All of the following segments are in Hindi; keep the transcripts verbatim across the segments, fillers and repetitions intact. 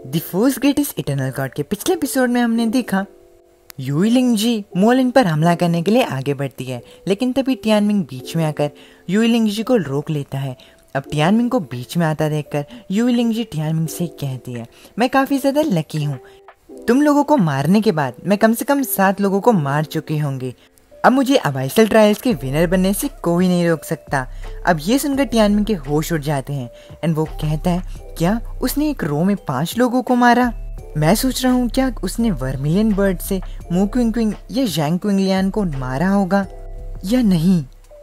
The force greatest eternal God के पिछले एपिसोड में हमने देखा युइलिंग जी मोलिन पर हमला करने के लिए आगे बढ़ती है, लेकिन तभी टियानमिंग बीच में आकर युइलिंग जी को रोक लेता है। अब टियानमिंग को बीच में आता देखकर युइलिंग जी टियानमिंग से कहती है, मैं काफ़ी ज़्यादा लकी हूँ। तुम लोगों को मारने के बाद मैं कम से कम सात लोगों को मार चुकी होंगी। अब मुझे अबाइसल ट्रायल्स के विनर बनने से कोई नहीं रोक सकता। अब ये सुनकर टियानमिंग के होश उड़ जाते हैं एंड वो कहता है, क्या उसने एक रो में पांच लोगों को मारा? मैं सोच रहा हूँ क्या उसने वर्मिलियन बर्ड से मू क्विंग या जैंग क्विंगलियन को मारा होगा या नहीं।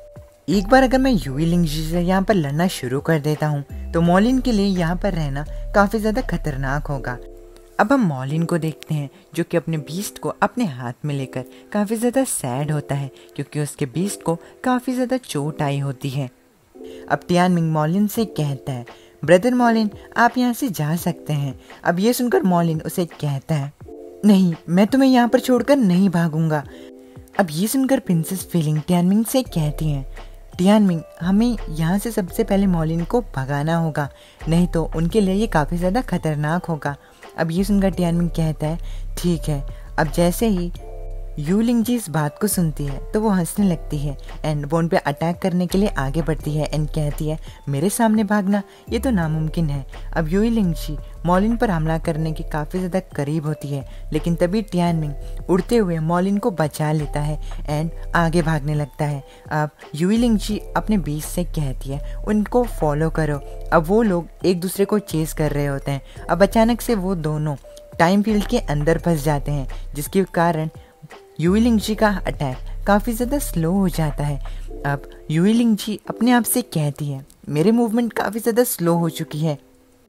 एक बार अगर मैं युइलिंग जी से यहाँ पर लड़ना शुरू कर देता हूँ तो मोलिन के लिए यहाँ पर रहना काफ़ी ज़्यादा खतरनाक होगा। अब हम मोलिन को देखते हैं जो कि अपने बीस्ट को अपने हाथ में लेकर काफ़ी ज़्यादा सैड होता है क्योंकि उसके बीस्ट को काफ़ी ज़्यादा चोट आई होती है। अब टियानमिंग मोलिन से कहता है, ब्रदर मोलिन आप यहाँ से जा सकते हैं। अब ये सुनकर मोलिन उसे कहता है, नहीं मैं तुम्हें यहाँ पर छोड़कर नहीं भागूंगा। अब ये सुनकर प्रिंसेस फीलिंग टियानमिंग से कहती हैं, टियानमिंग हमें यहाँ से सबसे पहले मोलिन को भगाना होगा, नहीं तो उनके लिए ये काफ़ी ज़्यादा खतरनाक होगा। अब ये सुनकर टियानमिंग कहता है, ठीक है। अब जैसे ही युइलिंग जी इस बात को सुनती है तो वो हंसने लगती है एंड वो उन पे अटैक करने के लिए आगे बढ़ती है एंड कहती है, मेरे सामने भागना ये तो नामुमकिन है। अब युइलिंग जी मोलिन पर हमला करने के काफ़ी ज़्यादा करीब होती है, लेकिन तभी टियानमिंग उड़ते हुए मोलिन को बचा लेता है एंड आगे भागने लगता है। अब युइलिंग जी अपने बीच से कहती है, उनको फॉलो करो। अब वो लोग एक दूसरे को चेस कर रहे होते हैं। अब अचानक से वो दोनों टाइम फील्ड के अंदर फंस जाते हैं, जिसके कारण युइलिंग जी का अटैक काफ़ी ज़्यादा स्लो हो जाता है। अब युइलिंग जी अपने आप से कहती है, मेरे मूवमेंट काफ़ी ज़्यादा स्लो हो चुकी है।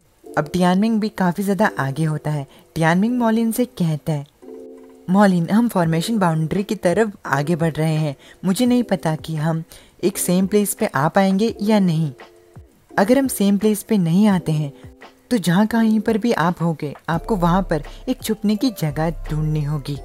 अब टियानमिंग भी काफ़ी ज़्यादा आगे होता है। टियानमिंग मोलिन से कहता है, मोलिन हम फॉर्मेशन बाउंड्री की तरफ आगे बढ़ रहे हैं, मुझे नहीं पता कि हम एक सेम प्लेस पे आ पाएंगे या नहीं। अगर हम सेम प्लेस पे नहीं आते हैं तो जहाँ कहीं पर भी आप होगे आपको वहाँ पर एक छुपने की जगह ढूंढनी होगी,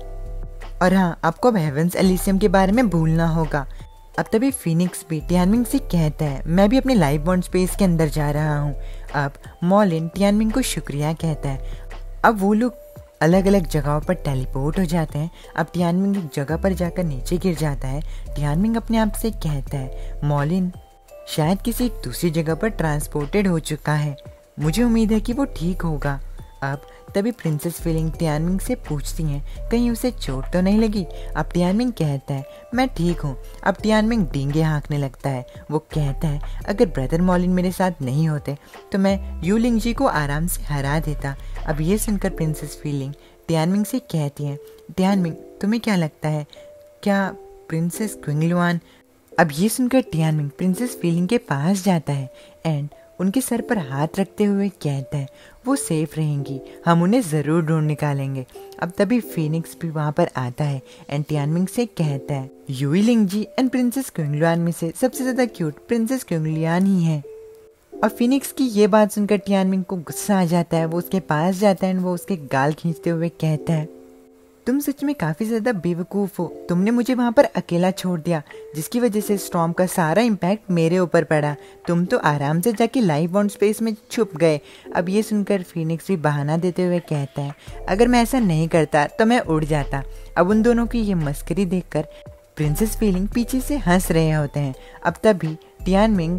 और हाँ आपको अब हेवेंस एलिसियम के बारे में भूलना होगा। अब तभी फिनिक्स भी टियानमिंग से कहता है, मैं भी अपने लाइफ बॉन्ड स्पेस के अंदर जा रहा हूँ। अब मोलिन टियानमिंग को शुक्रिया कहता है। अब वो लोग अलग अलग जगहों पर टेलीपोर्ट हो जाते हैं। अब टियानमिंग एक जगह पर जाकर नीचे गिर जाता है। टियानमिंग अपने आप से कहता है, मोलिन शायद किसी दूसरी जगह पर ट्रांसपोर्टेड हो चुका है, मुझे उम्मीद है कि वो ठीक होगा। अब तभी प्रिंसेस फीलिंग टियानमिंग से पूछती हैं, कहीं उसे चोट तो नहीं लगी? अब टियानमिंग कहता है, मैं ठीक हूँ। अब टियानमिंग डींगे हाँकने लगता है। वो कहता है, अगर ब्रदर मोलिन मेरे साथ नहीं होते तो मैं युइलिंग जी को आराम से हरा देता। अब ये सुनकर प्रिंसेस फीलिंग टियानमिंग से कहती हैं, टियानमिंग तुम्हें क्या लगता है, क्या प्रिंसेस क्विंगलुआन? अब ये सुनकर टियानमिंग प्रिंसेस फीलिंग के पास जाता है एंड उनके सर पर हाथ रखते हुए कहता है, वो सेफ रहेंगी, हम उन्हें ज़रूर ढूंढ निकालेंगे। अब तभी फिनिक्स भी वहाँ पर आता है एंड टियानमिंग से कहता है, युइलिंग जी एंड प्रिंसेस क्विंगलुआन में से सबसे ज़्यादा क्यूट प्रिंसेस क्विंगलुआन ही है। और फिनिक्स की ये बात सुनकर टियानमिंग को गुस्सा आ जाता है। वो उसके पास जाता है एंड वो उसके गाल खींचते हुए कहता है, तुम सच में काफ़ी ज़्यादा बेवकूफ़ हो, तुमने मुझे वहाँ पर अकेला छोड़ दिया जिसकी वजह से स्टॉर्म का सारा इम्पैक्ट मेरे ऊपर पड़ा। तुम तो आराम से जाके लाइफ बॉन्ड स्पेस में छुप गए। अब ये सुनकर फिनिक्स भी बहाना देते हुए कहता है, अगर मैं ऐसा नहीं करता तो मैं उड़ जाता। अब उन दोनों की ये मस्करी देखकर प्रिंसेस फीलिंग पीछे से हंस रहे होते हैं। अब तभी टियानमिंग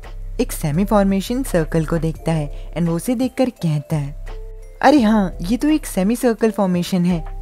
एक सेमी फॉर्मेशन सर्कल को देखता है एंड वो उसे देखकर कहता है, अरे हाँ ये तो एक सेमी सर्कल फॉर्मेशन है।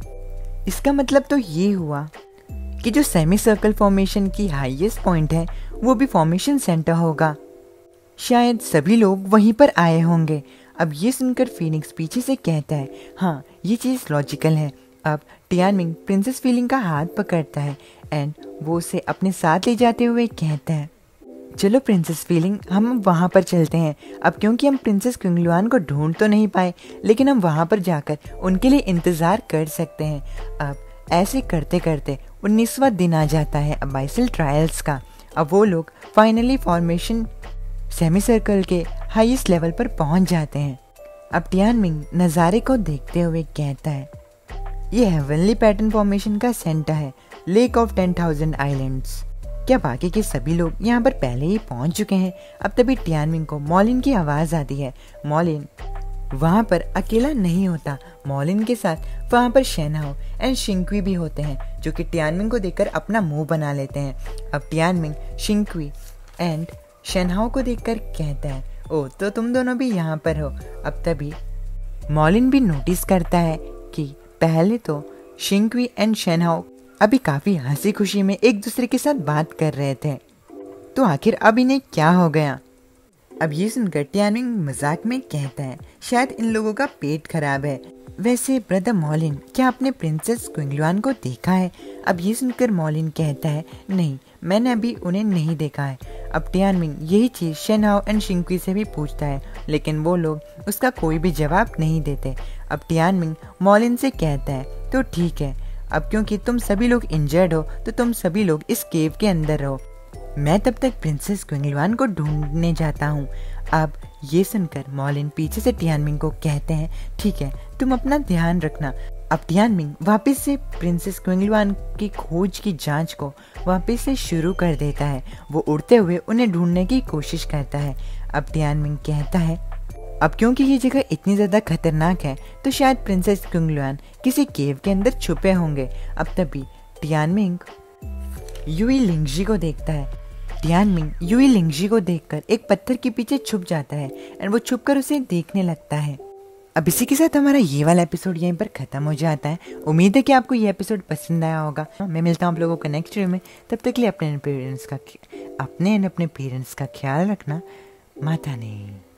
इसका मतलब तो ये हुआ कि जो सेमी सर्कल फॉर्मेशन की हाईएस्ट पॉइंट है वो भी फॉर्मेशन सेंटर होगा, शायद सभी लोग वहीं पर आए होंगे। अब ये सुनकर फिनिक्स पीछे से कहता है, हाँ ये चीज़ लॉजिकल है। अब टियानमिंग प्रिंसेस फीलिंग का हाथ पकड़ता है एंड वो उसे अपने साथ ले जाते हुए कहता है, चलो प्रिंसेस फीलिंग हम वहाँ पर चलते हैं। अब क्योंकि हम प्रिंसेस क्विंगलुआन को ढूंढ तो नहीं पाए, लेकिन हम वहाँ पर जाकर उनके लिए इंतज़ार कर सकते हैं। अब ऐसे करते करते उन्नीसवां दिन आ जाता है अबाइसल ट्रायल्स का। अब वो लोग फाइनली फॉर्मेशन सेमी सर्कल के हाईएस्ट लेवल पर पहुँच जाते हैं। अब टियानमिंग नज़ारे को देखते हुए कहता है, ये हेवनली पैटर्न फॉर्मेशन का सेंटर है, lake of ten thousand islands. क्या बाकी के सभी लोग यहाँ पर पहले ही पहुँच चुके हैं? अब तभी टियानमिंग को मोलिन की आवाज़ आती है। मोलिन वहाँ पर अकेला नहीं होता, मॉलिन के साथ वहाँ पर शेनहाओ एंड शिंक्वी भी होते हैं, जो कि टियानमिंग को देखकर अपना मुंह बना लेते हैं। अब टियानमिंग शिंक्वी एंड शेनहाओ को देखकर कहता है, ओ तो तुम दोनों भी यहाँ पर हो। अब तभी मॉलिन भी नोटिस करता है कि पहले तो शिंक्वी एंड शेनहाओ अभी काफी हंसी खुशी में एक दूसरे के साथ बात कर रहे थे, तो आखिर अब इन्हें क्या हो गया। अब ये सुनकर टियानमिंग मजाक में कहता है, शायद इन लोगों का पेट खराब है। वैसे ब्रदर मॉलिन, क्या आपने प्रिंसेस क्विंगलुआन को देखा है? अब ये सुनकर मॉलिन कहता है, नहीं, मैंने अभी उन्हें नहीं देखा है। अब टियानमिंग यही चीज़ शेनहाओ एंड शिंक्वी से भी पूछता है, लेकिन वो लोग उसका कोई भी जवाब नहीं देते। अब टियानमिंग मॉलिन से कहता है, तो ठीक है, अब क्योंकि तुम सभी लोग इंजर्ड हो तो तुम सभी लोग इस केव के अंदर रहो, मैं तब तक प्रिंसेस क्विंगलुआन को ढूंढने जाता हूँ। अब ये सुनकर मॉलिन पीछे से टियानमिंग को कहते हैं, ठीक है, तुम अपना ध्यान रखना। अब टियानमिंग वापस से प्रिंसेस क्विंगलुआन की खोज की जांच को वापस से शुरू कर देता है। वो उड़ते हुए उन्हें ढूंढने की कोशिश करता है। अब टियानमिंग कहता है, अब क्योंकि ये जगह इतनी ज़्यादा खतरनाक है तो शायद प्रिंसेस क्विंगलुआन किसी केव के अंदर छुपे होंगे। अब तभी टियानमिंग युई लिंगजी को देखता है। टियानमिंग युई लिंगजी को देखकर एक पत्थर के पीछे छुप जाता है एंड वो छुपकर उसे देखने लगता है। अब इसी के साथ हमारा ये वाला एपिसोड यहीं पर खत्म हो जाता है। उम्मीद है कि आपको ये एपिसोड पसंद आया होगा। मैं मिलता हूँ आप लोगों को नेक्स्ट वीडियो में। तब तक के लिए अपने पेरेंट्स का अपने अपने पेरेंट्स का ख्याल रखना। माता नहीं।